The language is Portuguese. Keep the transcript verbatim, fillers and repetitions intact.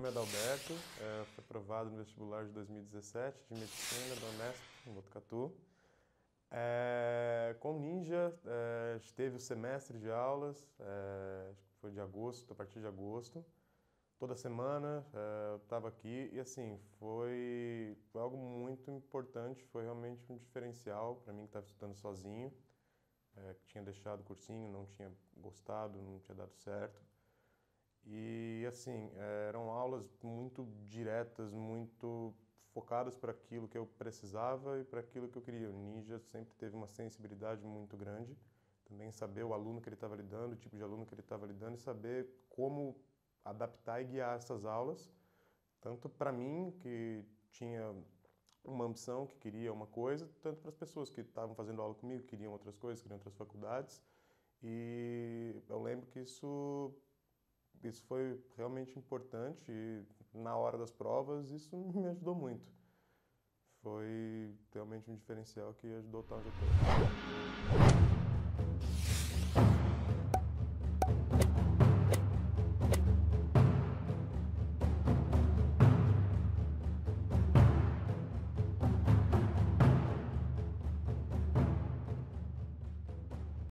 é Adalberto, é, fui aprovado no vestibular de dois mil e dezessete de Medicina da Unesp, em Botucatu. É, com o Ninja, é, teve o semestre de aulas, é, acho que foi de agosto, a partir de agosto. Toda semana é, eu estava aqui e assim, foi, foi algo muito importante, foi realmente um diferencial para mim que estava estudando sozinho, é, que tinha deixado o cursinho, não tinha gostado, não tinha dado certo. E assim, eram aulas muito diretas, muito focadas para aquilo que eu precisava e para aquilo que eu queria. O Ninja sempre teve uma sensibilidade muito grande, também saber o aluno que ele estava lidando, o tipo de aluno que ele estava lidando e saber como adaptar e guiar essas aulas, tanto para mim, que tinha uma ambição, que queria uma coisa, tanto para as pessoas que estavam fazendo aula comigo, que queriam outras coisas, queriam outras faculdades. E eu lembro que isso isso foi realmente importante e na hora das provas isso me ajudou muito. Foi realmente um diferencial que ajudou a estar onde eu estou.